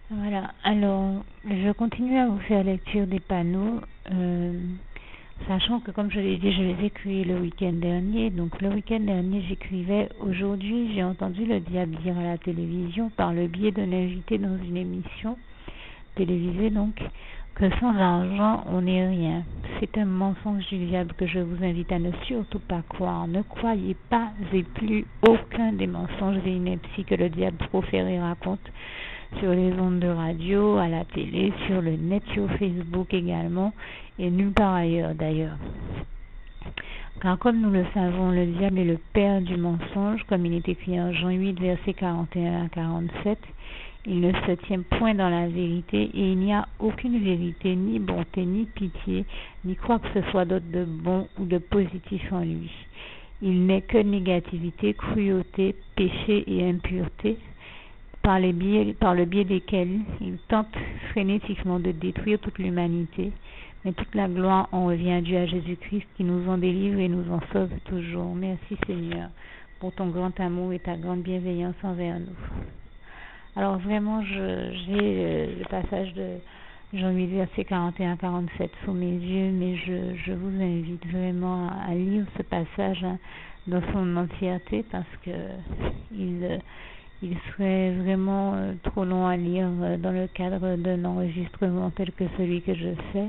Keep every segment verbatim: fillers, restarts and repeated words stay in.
Voilà, alors je continue à vous faire lecture des panneaux, euh, sachant que comme je l'ai dit, je les ai écrits le week-end dernier. Donc le week-end dernier, j'écrivais: aujourd'hui, j'ai entendu le diable dire à la télévision, par le biais d'un invité dans une émission télévisée, donc, que sans argent, on n'est rien. C'est un mensonge du diable que je vous invite à ne surtout pas croire. Ne croyez pas et plus aucun des mensonges et inepties que le diable profère et raconte sur les ondes de radio, à la télé, sur le net, sur Facebook également, et nulle part ailleurs d'ailleurs. Car comme nous le savons, le diable est le père du mensonge, comme il est écrit en Jean huit, versets quarante et un à quarante-sept. Il ne se tient point dans la vérité, et il n'y a aucune vérité, ni bonté, ni pitié, ni quoi que ce soit d'autre de bon ou de positif en lui. Il n'est que négativité, cruauté, péché et impureté, par, les biais, par le biais desquels il tente frénétiquement de détruire toute l'humanité. Mais toute la gloire en revient à Dieu, à Jésus-Christ, qui nous en délivre et nous en sauve toujours. Merci Seigneur pour ton grand amour et ta grande bienveillance envers nous. Alors vraiment, je, j'ai euh, le passage de Jean huit, versets quarante et un à quarante-sept sous mes yeux, mais je, je vous invite vraiment à, à lire ce passage, hein, dans son entièreté, parce que il, il serait vraiment euh, trop long à lire euh, dans le cadre d'un enregistrement tel que celui que je fais.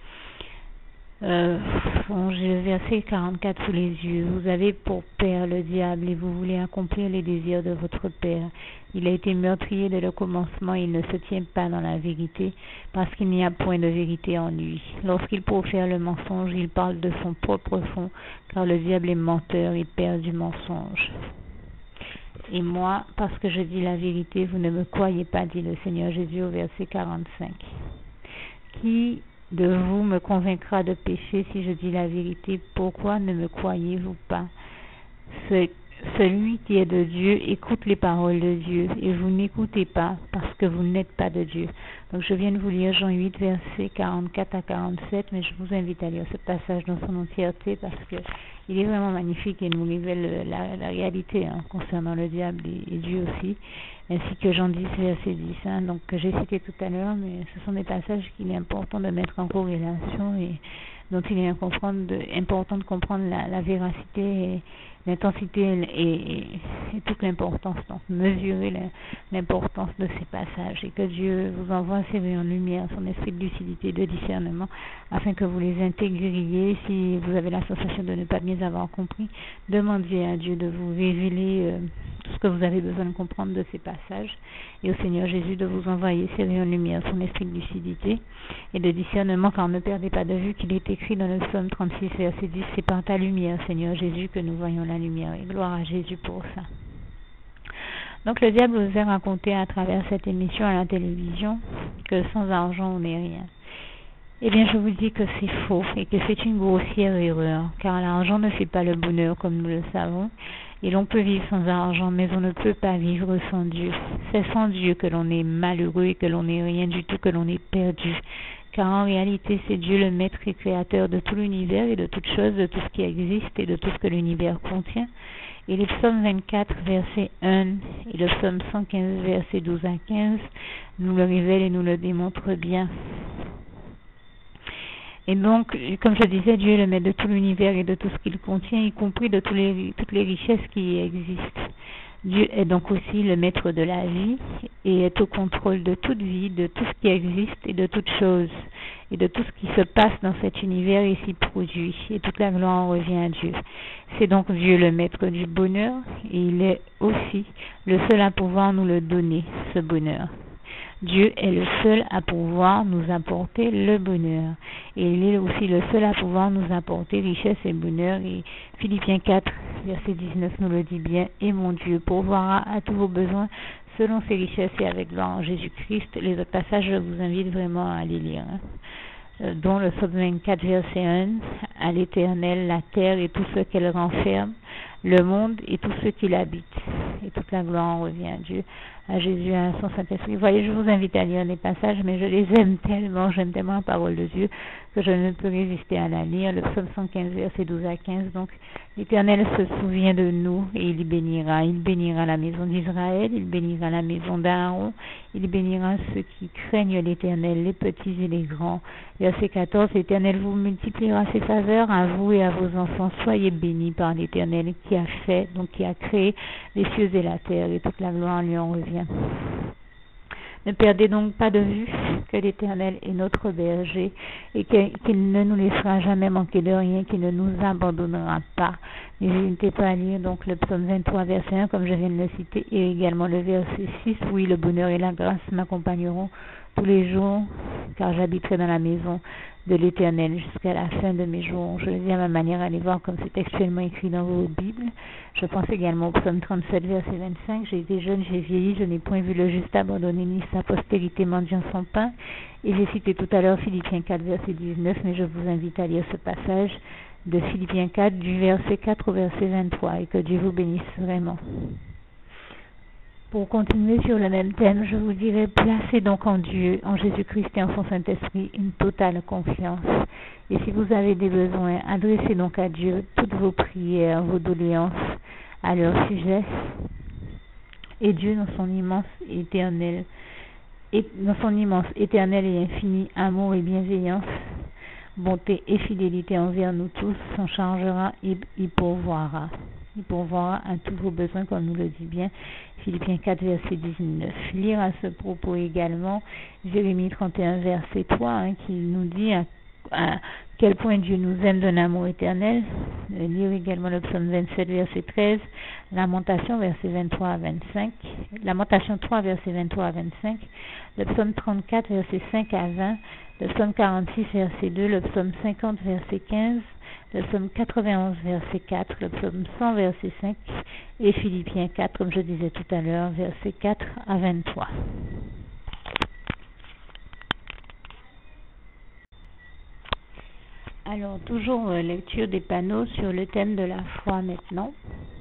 Euh, bon, j'ai le verset quarante-quatre sous les yeux. Vous avez pour père le diable et vous voulez accomplir les désirs de votre père. Il a été meurtrier dès le commencement, il ne se tient pas dans la vérité, parce qu'il n'y a point de vérité en lui. Lorsqu'il profère le mensonge, il parle de son propre fond, car le diable est menteur et père du mensonge. Et moi, parce que je dis la vérité, vous ne me croyez pas, dit le Seigneur Jésus au verset quarante-cinq. Qui de vous me convaincra de péché si je dis la vérité? Pourquoi ne me croyez-vous pas? Ce, celui qui est de Dieu écoute les paroles de Dieu, et vous n'écoutez pas parce que vous n'êtes pas de Dieu. Donc je viens de vous lire Jean huit, versets quarante-quatre à quarante-sept, mais je vous invite à lire ce passage dans son entièreté parce que il est vraiment magnifique et nous révèle la, la réalité, hein, concernant le diable et, et Dieu aussi, ainsi que Jean dix, verset dix, hein, donc que j'ai cité tout à l'heure, mais ce sont des passages qu'il est important de mettre en corrélation et dont il est important de, important de comprendre la, la véracité et l'intensité et, et, et toute l'importance, donc mesurer l'importance de ces passages, et que Dieu vous envoie ses rayons de lumière, son esprit de lucidité, de discernement, afin que vous les intégriez. Si vous avez la sensation de ne pas bien avoir compris, demandez à Dieu de vous révéler euh, tout ce que vous avez besoin de comprendre de ces passages, et au Seigneur Jésus de vous envoyer ses rayons de lumière, son esprit de lucidité et de discernement, car ne perdez pas de vue qu'il est écrit dans le psaume trente-six, verset dix, c'est par ta lumière, Seigneur Jésus, que nous voyons la lumière, et gloire à Jésus pour ça. Donc le diable vous a raconté à travers cette émission à la télévision que sans argent on n'est rien. Eh bien je vous dis que c'est faux et que c'est une grossière erreur, car l'argent ne fait pas le bonheur comme nous le savons, et l'on peut vivre sans argent, mais on ne peut pas vivre sans Dieu. C'est sans Dieu que l'on est malheureux et que l'on n'est rien du tout, que l'on est perdu. Car en réalité, c'est Dieu le maître et créateur de tout l'univers et de toutes choses, de tout ce qui existe et de tout ce que l'univers contient. Et les psaumes vingt-quatre, verset un et le psaume cent quinze, verset douze à quinze, nous le révèlent et nous le démontrent bien. Et donc, comme je disais, Dieu est le maître de tout l'univers et de tout ce qu'il contient, y compris de tous les, toutes les richesses qui y existent. Dieu est donc aussi le maître de la vie et est au contrôle de toute vie, de tout ce qui existe et de toute chose, et de tout ce qui se passe dans cet univers et s'y produit. Et toute la gloire en revient à Dieu. C'est donc Dieu le maître du bonheur, et il est aussi le seul à pouvoir nous le donner, ce bonheur. Dieu est le seul à pouvoir nous apporter le bonheur. Et il est aussi le seul à pouvoir nous apporter richesse et bonheur. Et Philippiens quatre, verset dix-neuf nous le dit bien. Et mon Dieu pourvoira à tous vos besoins selon ses richesses et avec gloire en Jésus-Christ. Les autres passages, je vous invite vraiment à les lire, hein. Euh, dont le psaume vingt-quatre, verset un, à l'Éternel, la terre et tout ce qu'elle renferme, le monde et tous ceux qui l'habitent. Et toute la gloire en revient à Dieu. à Jésus, à son Saint-Esprit. Vous voyez, je vous invite à lire les passages, mais je les aime tellement, j'aime tellement la parole de Dieu, que je ne peux résister à la lire. Le psaume cent quinze, verset douze à quinze. Donc, l'Éternel se souvient de nous et il bénira. Il bénira la maison d'Israël, il bénira la maison d'Aaron, il bénira ceux qui craignent l'Éternel, les petits et les grands. Verset quatorze, l'Éternel vous multipliera ses faveurs à vous et à vos enfants. Soyez bénis par l'Éternel qui a fait, donc qui a créé les cieux et la terre, et toute la gloire lui en revient. Ne perdez donc pas de vue que l'Éternel est notre berger et qu'il ne nous laissera jamais manquer de rien, qu'il ne nous abandonnera pas. N'hésitez pas à lire donc le psaume vingt-trois, verset un, comme je viens de le citer, et également le verset six, oui, le bonheur et la grâce m'accompagneront tous les jours, car j'habiterai dans la maison de l'Éternel jusqu'à la fin de mes jours. Je le dis à ma manière, allez voir comme c'est textuellement écrit dans vos Bibles. Je pense également au psaume trente-sept, verset vingt-cinq. J'ai été jeune, j'ai vieilli, je n'ai point vu le juste abandonné, ni sa postérité mendiant son pain. Et j'ai cité tout à l'heure Philippiens quatre, verset dix-neuf, mais je vous invite à lire ce passage de Philippiens quatre, du verset quatre au verset vingt-trois, et que Dieu vous bénisse vraiment. Pour continuer sur le même thème, je vous dirais, placez donc en Dieu, en Jésus-Christ et en son Saint-Esprit, une totale confiance. Et si vous avez des besoins, adressez donc à Dieu toutes vos prières, vos doléances à leur sujet. Et Dieu, dans son immense éternel, et dans son immense éternel et infini amour et bienveillance, bonté et fidélité envers nous tous, s'en chargera et y pourvoira. Il pourvoira à tous vos besoins, comme nous le dit bien Philippiens quatre, verset dix-neuf. Lire à ce propos également Jérémie trente et un, verset trois, hein, qui nous dit à, à quel point Dieu nous aime d'un amour éternel. Lire également le psaume vingt-sept, verset treize, Lamentation, verset vingt-trois à vingt-cinq, Lamentation trois, verset vingt-trois à vingt-cinq, le psaume trente-quatre, verset cinq à vingt, le psaume quarante-six, verset deux, le psaume cinquante, verset quinze, le psaume quatre-vingt-onze, verset quatre, le psaume cent, verset cinq, et Philippiens quatre, comme je disais tout à l'heure, verset quatre à vingt-trois. Alors, toujours euh, lecture des panneaux sur le thème de la foi maintenant.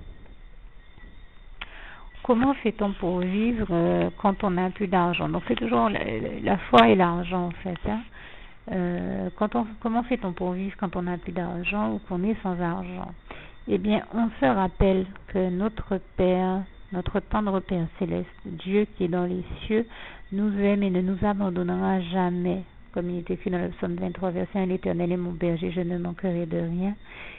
Comment fait-on pour vivre euh, quand on n'a plus d'argent? Donc, c'est toujours la, la foi et l'argent, en fait, hein. Euh, quand on, comment fait-on pour vivre quand on n'a plus d'argent ou qu'on est sans argent? Eh bien, on se rappelle que notre Père, notre tendre Père céleste, Dieu qui est dans les cieux, nous aime et ne nous abandonnera jamais. Comme il est écrit dans le psaume vingt-trois, verset un, l'Éternel est mon berger, je ne manquerai de rien.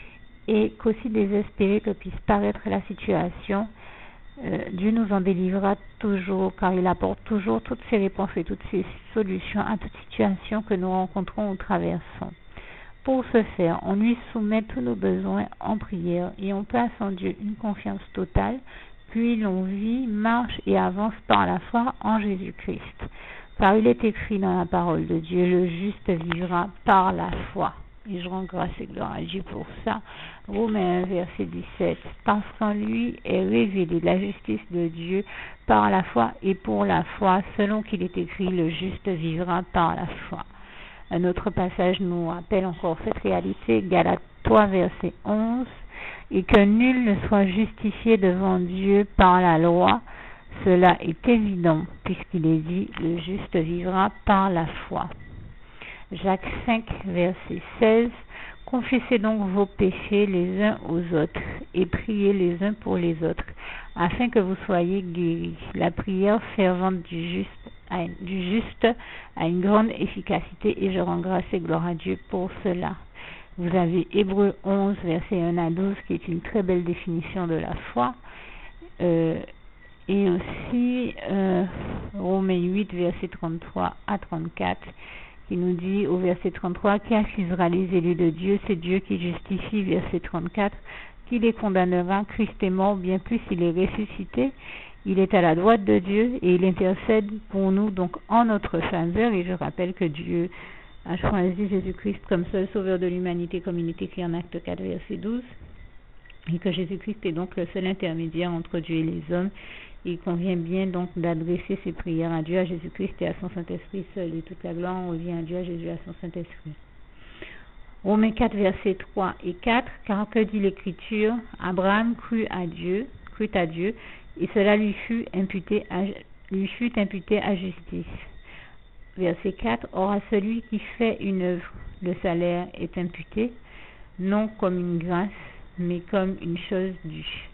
Et qu'aussi désespéré que puisse paraître la situation, Euh, Dieu nous en délivrera toujours, car il apporte toujours toutes ses réponses et toutes ses solutions à toute situation que nous rencontrons ou traversons. Pour ce faire, on lui soumet tous nos besoins en prière et on place en Dieu une confiance totale, puis l'on vit, marche et avance par la foi en Jésus-Christ. Car il est écrit dans la parole de Dieu, le juste vivra par la foi. Et je rends grâce et gloire à Dieu pour ça. Romains un, verset dix-sept. Parce qu'en lui est révélée la justice de Dieu par la foi et pour la foi, selon qu'il est écrit, le juste vivra par la foi. Un autre passage nous rappelle encore cette réalité, Galates trois, verset onze. Et que nul ne soit justifié devant Dieu par la loi, cela est évident, puisqu'il est dit, le juste vivra par la foi. Jacques cinq, verset seize. Confessez donc vos péchés les uns aux autres et priez les uns pour les autres, afin que vous soyez guéris. La prière fervente du juste, a, du juste a une grande efficacité et je rends grâce et gloire à Dieu pour cela. Vous avez Hébreux onze, verset un à douze, qui est une très belle définition de la foi. Euh, et aussi euh, Romains huit, verset trente-trois à trente-quatre, qui nous dit au verset trente-trois, qui accusera les élus de Dieu, c'est Dieu qui justifie, verset trente-quatre, qui les condamnera, Christ est mort, bien plus il est ressuscité, il est à la droite de Dieu et il intercède pour nous donc en notre faveur. Et je rappelle que Dieu a choisi Jésus-Christ comme seul sauveur de l'humanité, comme il est écrit en Acte quatre, verset douze, et que Jésus-Christ est donc le seul intermédiaire entre Dieu et les hommes. Il convient bien donc d'adresser ses prières à Dieu, à Jésus-Christ et à son Saint-Esprit seul, et toute la gloire revient à Dieu, à Jésus, à son Saint-Esprit. Romains quatre, versets trois et quatre, car que dit l'Écriture? Abraham crut à Dieu, crut à Dieu, et cela lui fut imputé à, lui fut imputé à justice. Verset quatre. Or à celui qui fait une œuvre, le salaire est imputé, non comme une grâce, mais comme une chose due.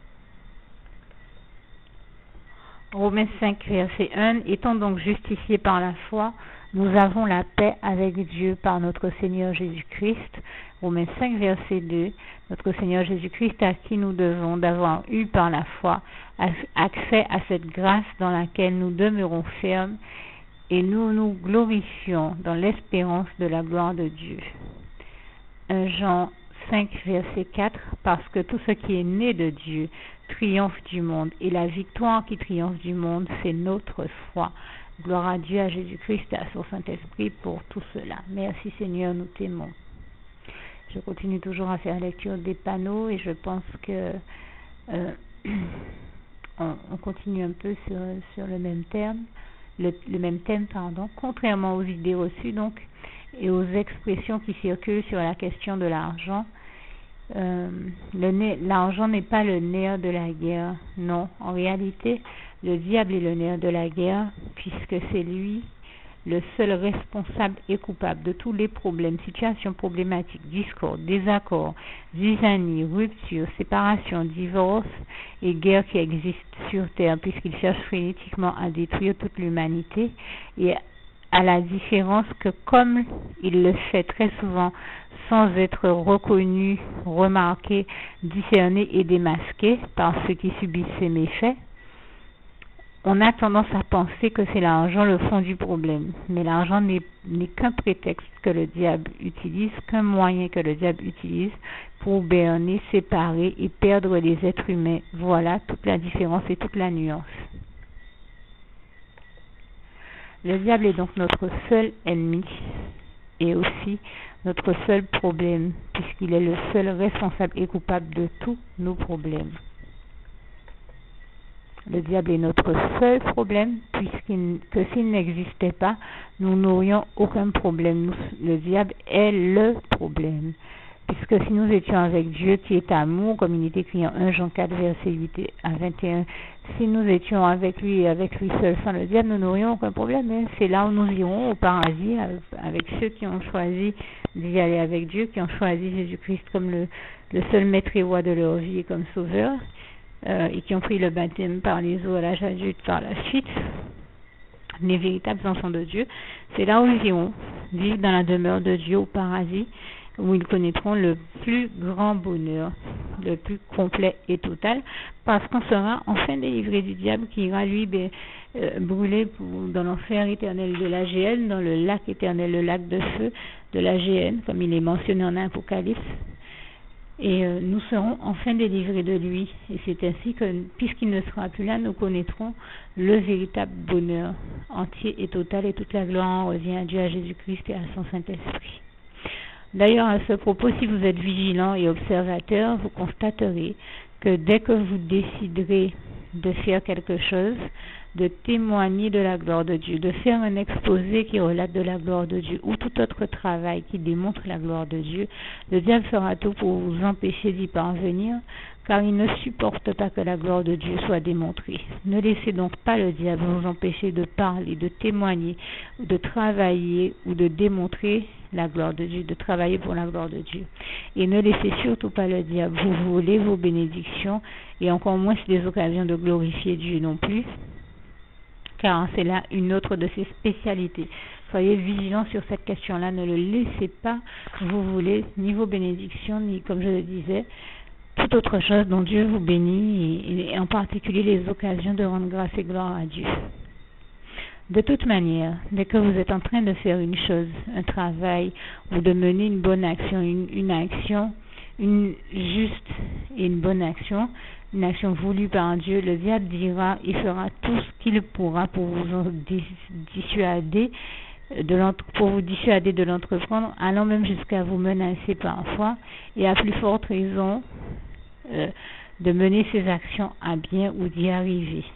Romains cinq, verset un. Étant donc justifiés par la foi, nous avons la paix avec Dieu par notre Seigneur Jésus-Christ. Romains cinq, verset deux. Notre Seigneur Jésus-Christ, à qui nous devons d'avoir eu par la foi accès à cette grâce dans laquelle nous demeurons fermes et nous nous glorifions dans l'espérance de la gloire de Dieu. un Jean cinq, verset quatre. Parce que tout ce qui est né de Dieu triomphe du monde, et la victoire qui triomphe du monde, c'est notre foi. Gloire à Dieu, à Jésus-Christ et à son Saint-Esprit pour tout cela. Merci Seigneur, nous t'aimons. Je continue toujours à faire lecture des panneaux et je pense que euh, on, on continue un peu sur, sur le même terme, le, le même thème, pardon, contrairement aux idées reçues donc et aux expressions qui circulent sur la question de l'argent. Euh, l'argent n'est pas le nerf de la guerre, non. En réalité, le diable est le nerf de la guerre, puisque c'est lui le seul responsable et coupable de tous les problèmes, situations problématiques, discordes, désaccords, zizanie, ruptures, séparations, divorces et guerres qui existent sur Terre, puisqu'il cherche frénétiquement à détruire toute l'humanité, et à la différence que, comme il le fait très souvent sans être reconnu, remarqué, discerné et démasqué par ceux qui subissent ces méfaits, on a tendance à penser que c'est l'argent le fond du problème. Mais l'argent n'est, n'est qu'un prétexte que le diable utilise, qu'un moyen que le diable utilise pour berner, séparer et perdre les êtres humains. Voilà toute la différence et toute la nuance. Le diable est donc notre seul ennemi et aussi notre seul problème, puisqu'il est le seul responsable et coupable de tous nos problèmes. Le diable est notre seul problème, puisqu'il que s'il n'existait pas, nous n'aurions aucun problème. Nous, le diable est le problème. Puisque si nous étions avec Dieu qui est amour, comme il est écrit en un Jean quatre, verset huit à vingt et un, si nous étions avec lui et avec lui seul sans le diable, nous n'aurions aucun problème. Hein. C'est là où nous irons au paradis avec ceux qui ont choisi d'y aller avec Dieu, qui ont choisi Jésus-Christ comme le, le seul maître et roi de leur vie et comme sauveur, euh, et qui ont pris le baptême par les eaux à l'âge adulte par la suite, les véritables enfants de Dieu. C'est là où ils iront, vivre dans la demeure de Dieu au paradis, où ils connaîtront le plus grand bonheur, le plus complet et total, parce qu'on sera enfin délivré du diable qui ira lui ben, euh, brûler pour, dans l'enfer éternel de la géhenne, dans le lac éternel, le lac de feu de la géhenne, comme il est mentionné en Apocalypse. Et euh, nous serons enfin délivrés de lui. Et c'est ainsi que, puisqu'il ne sera plus là, nous connaîtrons le véritable bonheur entier et total, et toute la gloire en revient à Dieu, à Jésus-Christ et à son Saint-Esprit. D'ailleurs, à ce propos, si vous êtes vigilant et observateur, vous constaterez que dès que vous déciderez de faire quelque chose, de témoigner de la gloire de Dieu, de faire un exposé qui relate de la gloire de Dieu ou tout autre travail qui démontre la gloire de Dieu, le diable fera tout pour vous empêcher d'y parvenir, car il ne supporte pas que la gloire de Dieu soit démontrée. Ne laissez donc pas le diable vous empêcher de parler, de témoigner, de travailler ou de démontrer la gloire de Dieu, de travailler pour la gloire de Dieu. Et ne laissez surtout pas le diable vous voler vos bénédictions et encore moins des occasions de glorifier Dieu non plus, car c'est là une autre de ses spécialités. Soyez vigilants sur cette question-là, ne le laissez pas vous voler ni vos bénédictions, ni, comme je le disais, toute autre chose dont Dieu vous bénit, et, et en particulier les occasions de rendre grâce et gloire à Dieu. De toute manière, dès que vous êtes en train de faire une chose, un travail, ou de mener une bonne action, une, une action, une juste et une bonne action, une action voulue par Dieu, le diable dira, il fera tout ce qu'il pourra pour vous dissuader de pour vous dissuader de l'entreprendre, allant même jusqu'à vous menacer parfois, et à plus forte raison euh, de mener ces actions à bien ou d'y arriver.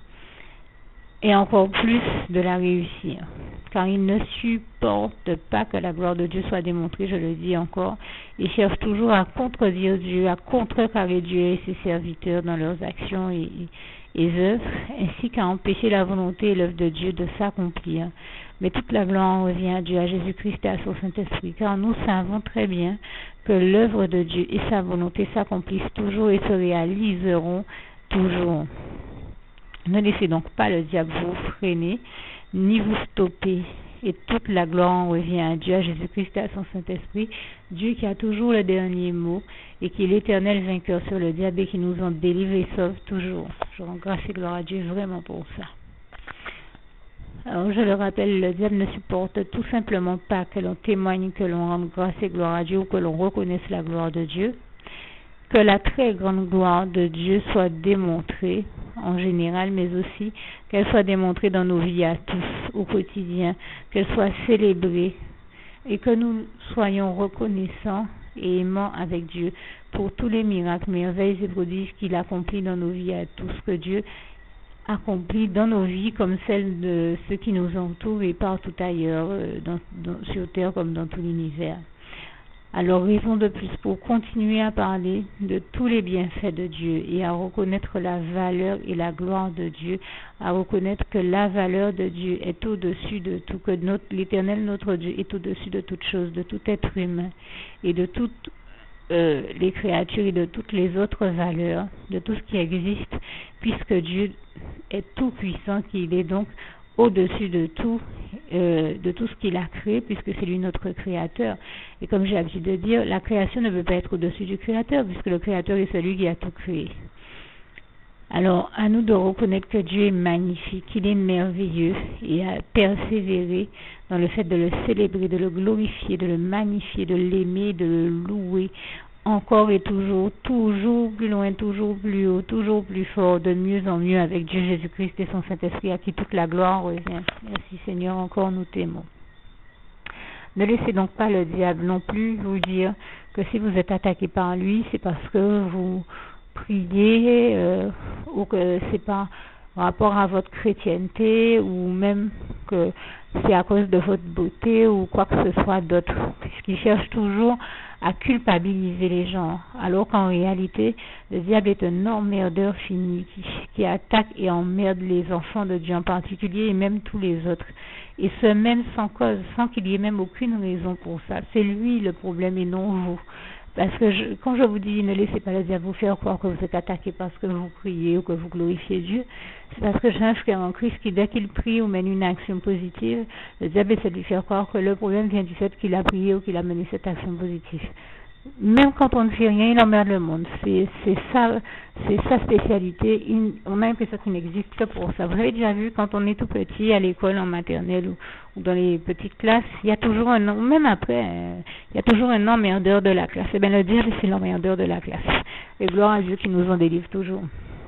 Et encore plus de la réussir, car il ne supporte pas que la gloire de Dieu soit démontrée, je le dis encore. Il cherche toujours à contredire Dieu, à contrecarrer Dieu et ses serviteurs dans leurs actions et, et œuvres, ainsi qu'à empêcher la volonté et l'œuvre de Dieu de s'accomplir. Mais toute la gloire revient à Dieu, à Jésus-Christ et à son Saint-Esprit, car nous savons très bien que l'œuvre de Dieu et sa volonté s'accomplissent toujours et se réaliseront toujours. Ne laissez donc pas le diable vous freiner, ni vous stopper. Et toute la gloire revient à Dieu, à Jésus-Christ et à son Saint-Esprit, Dieu qui a toujours le dernier mot et qui est l'éternel vainqueur sur le diable et qui nous en délivre et sauve toujours. Je rends grâce et gloire à Dieu vraiment pour ça. Alors je le rappelle, le diable ne supporte tout simplement pas que l'on témoigne, que l'on rende grâce et gloire à Dieu ou que l'on reconnaisse la gloire de Dieu. Que la très grande gloire de Dieu soit démontrée en général, mais aussi qu'elle soit démontrée dans nos vies à tous, au quotidien, qu'elle soit célébrée et que nous soyons reconnaissants et aimants avec Dieu pour tous les miracles, merveilles et prodiges qu'il accomplit dans nos vies à tous, que Dieu accomplit dans nos vies comme celles de ceux qui nous entourent et partout ailleurs, dans, dans, sur terre comme dans tout l'univers. Alors raison de plus pour continuer à parler de tous les bienfaits de Dieu et à reconnaître la valeur et la gloire de Dieu, à reconnaître que la valeur de Dieu est au-dessus de tout, que notre, l'Éternel notre Dieu est au-dessus de toute chose, de tout être humain et de toutes euh, les créatures et de toutes les autres valeurs, de tout ce qui existe, puisque Dieu est tout puissant, qu'il est donc au-dessus de tout, euh, de tout ce qu'il a créé, puisque c'est lui notre créateur. Et comme j'ai l'habitude de dire, la création ne peut pas être au-dessus du créateur, puisque le créateur est celui qui a tout créé. Alors, à nous de reconnaître que Dieu est magnifique, qu'il est merveilleux, et à persévérer dans le fait de le célébrer, de le glorifier, de le magnifier, de l'aimer, de le louer, encore et toujours, toujours plus loin, toujours plus haut, toujours plus fort, de mieux en mieux avec Dieu Jésus-Christ et son Saint-Esprit, à qui toute la gloire revient. Merci Seigneur, encore nous t'aimons. Ne laissez donc pas le diable non plus vous dire que si vous êtes attaqué par lui, c'est parce que vous priez euh, ou que c'est pas rapport à votre chrétienté ou même que c'est à cause de votre beauté ou quoi que ce soit d'autre, puisqu'il cherche toujours à culpabiliser les gens, alors qu'en réalité, le diable est un emmerdeur fini qui, qui attaque et emmerde les enfants de Dieu en particulier et même tous les autres. Et ce même sans cause, sans qu'il y ait même aucune raison pour ça. C'est lui le problème et non vous. Parce que je, quand je vous dis ne laissez pas le diable vous faire croire que vous êtes attaqué parce que vous priez ou que vous glorifiez Dieu, c'est parce que j'ai un frère en Christ qui, dès qu'il prie ou mène une action positive, le diable essaie de lui faire croire que le problème vient du fait qu'il a prié ou qu'il a mené cette action positive. Même quand on ne fait rien, il emmerde le monde. C'est, c'est ça, c'est sa spécialité. Il, on a l'impression qu'il n'existe que pour ça. Vous avez déjà vu, quand on est tout petit à l'école, en maternelle ou, ou dans les petites classes, il y a toujours un, même après, euh, il y a toujours un emmerdeur de la classe. Eh bien, le diable, c'est l'emmerdeur de la classe. Et gloire à Dieu qui nous en délivre toujours.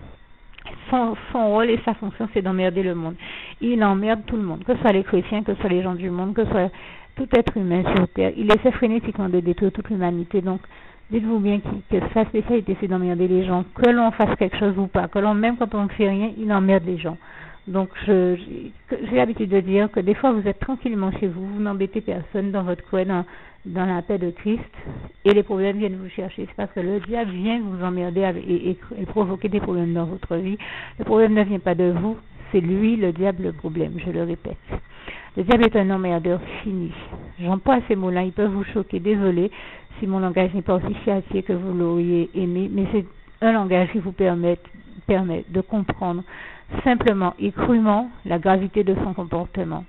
Son, son rôle et sa fonction, c'est d'emmerder le monde. Il emmerde tout le monde, que ce soit les chrétiens, que ce soit les gens du monde, que ce soit tout être humain sur terre. Il essaie frénétiquement de détruire toute l'humanité. Donc, dites-vous bien que sa spécialité, c'est d'emmerder les gens. Que l'on fasse quelque chose ou pas, que l'on, même quand on ne fait rien, il emmerde les gens. Donc, je, j'ai l'habitude de dire que des fois, vous êtes tranquillement chez vous, vous n'embêtez personne dans votre coin, dans, dans la paix de Christ, et les problèmes viennent vous chercher. C'est parce que le diable vient vous emmerder et, et, et provoquer des problèmes dans votre vie. Le problème ne vient pas de vous, c'est lui, le diable, le problème, je le répète. Le diable est un emmerdeur fini. J'emploie ces mots-là, ils peuvent vous choquer. Désolé si mon langage n'est pas aussi châtié que vous l'auriez aimé, mais c'est un langage qui vous permet, permet de comprendre simplement et crûment la gravité de son comportement.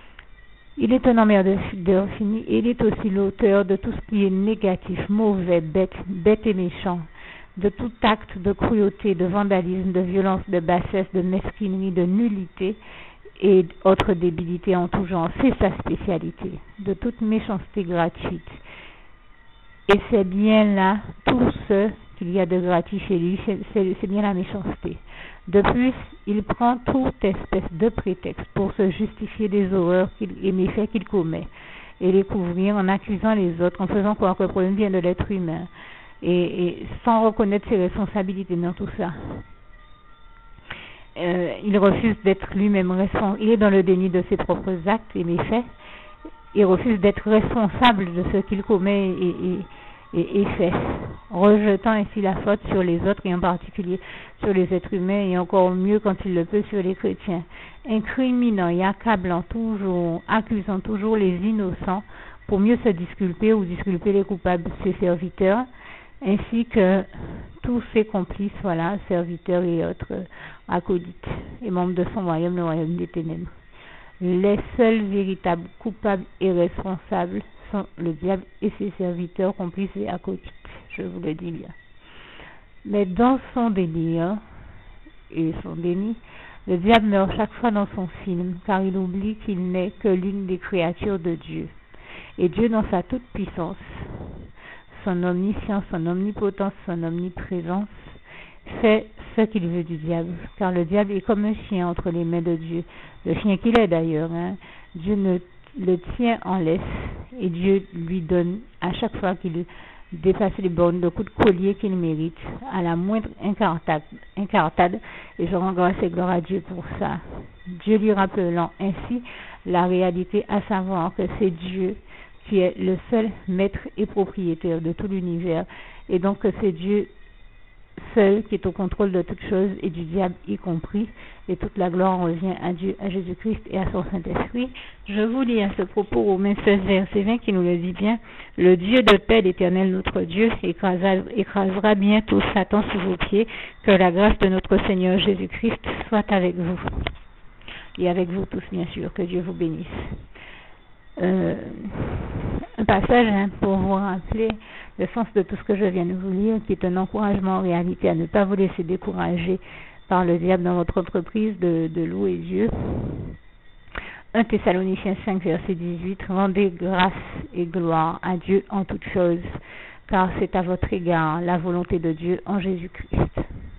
Il est un emmerdeur fini et il est aussi l'auteur de tout ce qui est négatif, mauvais, bête, bête et méchant, de tout acte de cruauté, de vandalisme, de violence, de bassesse, de mesquinerie, de nullité et autres débilités en tout genre. C'est sa spécialité, de toute méchanceté gratuite. Et c'est bien là tout ce qu'il y a de gratuit chez lui, c'est, c'est, c'est bien la méchanceté. De plus, il prend toute espèce de prétexte pour se justifier des horreurs qu'il, et méfaits qu'il commet et les couvrir en accusant les autres, en faisant croire que le problème vient de l'être humain et, et sans reconnaître ses responsabilités dans tout ça. Euh, il refuse d'être lui-même responsable, il est dans le déni de ses propres actes et méfaits, il refuse d'être responsable de ce qu'il commet et, et, et, et fait. rejetant ainsi la faute sur les autres et en particulier sur les êtres humains et encore mieux quand il le peut sur les chrétiens, incriminant et accablant toujours, accusant toujours les innocents pour mieux se disculper ou disculper les coupables, ses serviteurs, ainsi que tous ses complices, voilà, serviteurs et autres acolytes et membres de son royaume, le royaume des ténèbres. Les seuls véritables coupables et responsables sont le diable et ses serviteurs, complices et acolytes, je vous le dis bien. Mais dans son délire et son déni, le diable meurt chaque fois dans son film, car il oublie qu'il n'est que l'une des créatures de Dieu. Et Dieu, dans sa toute-puissance, son omniscience, son omnipotence, son omniprésence, fait ce qu'il veut du diable, car le diable est comme un chien entre les mains de Dieu, le chien qu'il est d'ailleurs, hein. Dieu ne, le tient en laisse et Dieu lui donne à chaque fois qu'il dépasse les bornes de coups de collier qu'il mérite, à la moindre incartade, incartade et je rends grâce et gloire à Dieu pour ça. Dieu lui rappelant ainsi la réalité, à savoir que c'est Dieu qui est le seul maître et propriétaire de tout l'univers, et donc que c'est Dieu seul qui est au contrôle de toutes choses et du diable y compris, et toute la gloire revient à Dieu, à Jésus-Christ et à son Saint-Esprit. Je vous lis à ce propos Romains seize, verset vingt qui nous le dit bien: le Dieu de paix, l'Éternel notre Dieu, écrasera, écrasera bientôt Satan sous vos pieds. Que la grâce de notre Seigneur Jésus-Christ soit avec vous et avec vous tous, bien sûr. Que Dieu vous bénisse. Euh, un passage hein, pour vous rappeler le sens de tout ce que je viens de vous lire, qui est un encouragement en réalité à ne pas vous laisser décourager par le diable dans votre entreprise de, de louer Dieu. un Thessaloniciens cinq, verset dix-huit: rendez grâce et gloire à Dieu en toutes choses, car c'est à votre égard la volonté de Dieu en Jésus-Christ.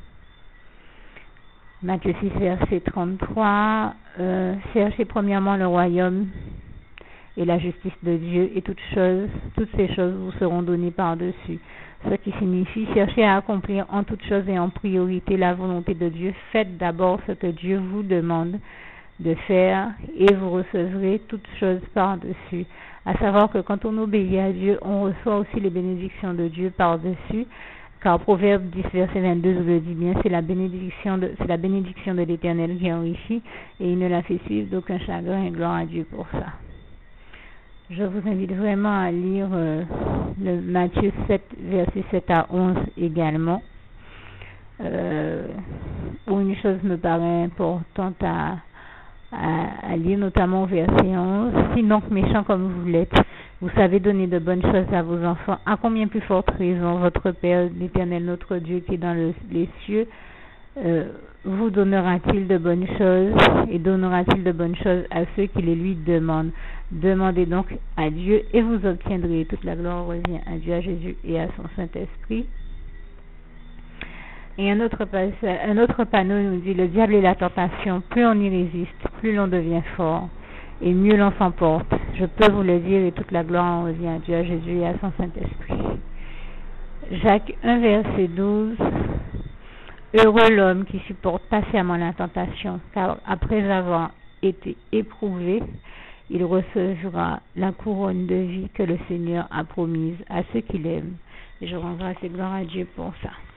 Matthieu six, verset trente-trois: euh, cherchez premièrement le royaume et la justice de Dieu, et toutes choses, toutes ces choses vous seront données par-dessus. Ce qui signifie chercher à accomplir en toutes choses et en priorité la volonté de Dieu. Faites d'abord ce que Dieu vous demande de faire et vous recevrez toutes choses par-dessus. À savoir que quand on obéit à Dieu, on reçoit aussi les bénédictions de Dieu par-dessus. Car Proverbe dix, verset vingt-deux vous le dit bien, c'est la bénédiction de, c'est la bénédiction de l'Éternel qui enrichit et il ne la fait suivre d'aucun chagrin, et gloire à Dieu pour ça. Je vous invite vraiment à lire euh, le Matthieu sept, verset sept à onze également, euh, où une chose me paraît importante à, à, à lire, notamment au verset onze. Si donc méchants comme vous l'êtes, vous savez donner de bonnes choses à vos enfants, à combien plus forte raison votre Père, l'Éternel notre Dieu qui est dans le, les cieux, euh, vous donnera-t-il de bonnes choses et donnera-t-il de bonnes choses à ceux qui les lui demandent. Demandez donc à Dieu et vous obtiendrez. Toute la gloire revient à Dieu, à Jésus et à son Saint-Esprit. Et un autre, un autre panneau nous dit: le diable et la tentation, plus on y résiste, plus l'on devient fort et mieux l'on s'emporte. Je peux vous le dire, et toute la gloire revient à Dieu, à Jésus et à son Saint-Esprit. Jacques un, verset douze: heureux l'homme qui supporte patiemment la tentation, car après avoir été éprouvé, il recevra la couronne de vie que le Seigneur a promise à ceux qui l'aiment. Et je rends grâce et gloire à Dieu pour ça.